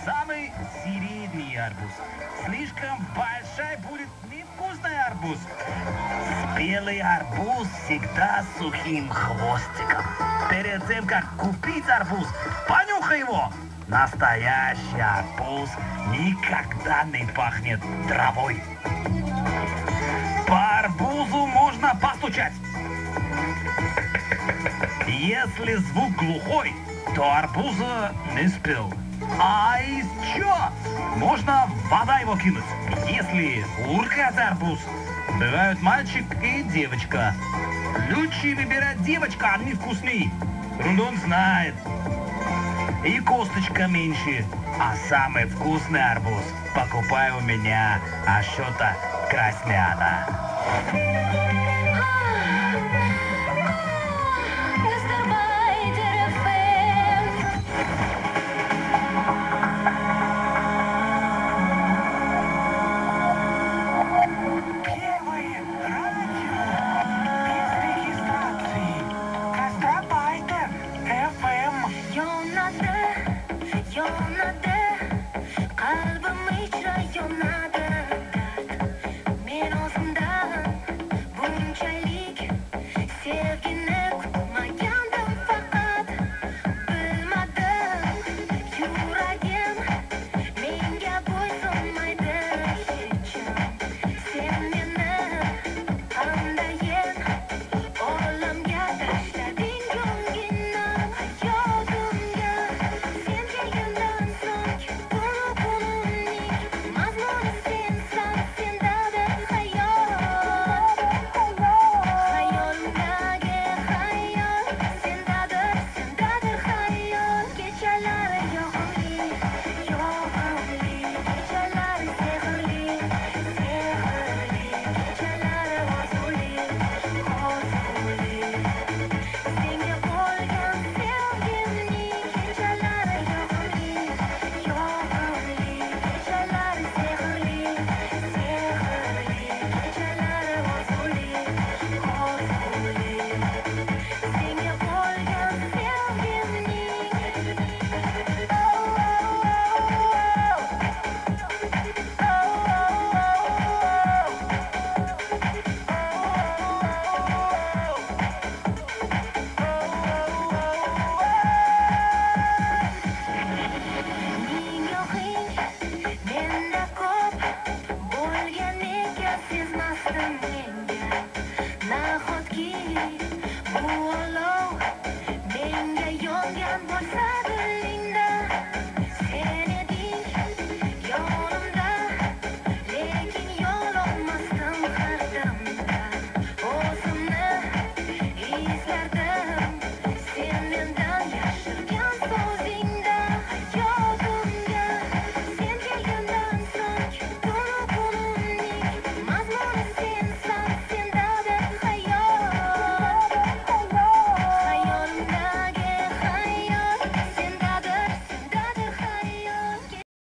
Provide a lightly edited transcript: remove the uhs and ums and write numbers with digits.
Самый средний арбуз. Слишком большой будет невкусный арбуз. Спелый арбуз всегда с сухим хвостиком. Перед тем, как купить арбуз, понюхай его. Настоящий арбуз никогда не пахнет травой. По арбузу можно постучать. Если звук глухой, то арбуза не спел. А еще можно в вода его кинуть. Если уркает арбуз, бывают мальчик и девочка. Лучше выбирать девочка, они вкуснее. Рундун знает. И косточка меньше. А самый вкусный арбуз покупай у меня, а что-то Красняна. Yo